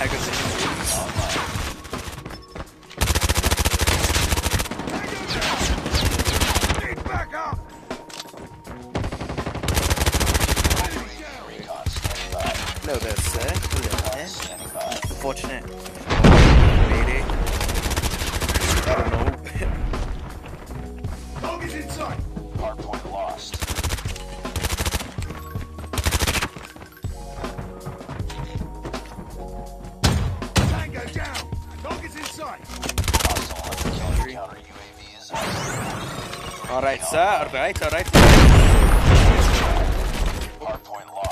high good vision. Back up! Look at this, sir. Unfortunate. Mayday. I don't know. Dog is inside! Hardpoint lost. Tango down! Dog is inside! Hostile hunter killer counter UAV is on. Alright, sir. Alright. Hardpoint lost.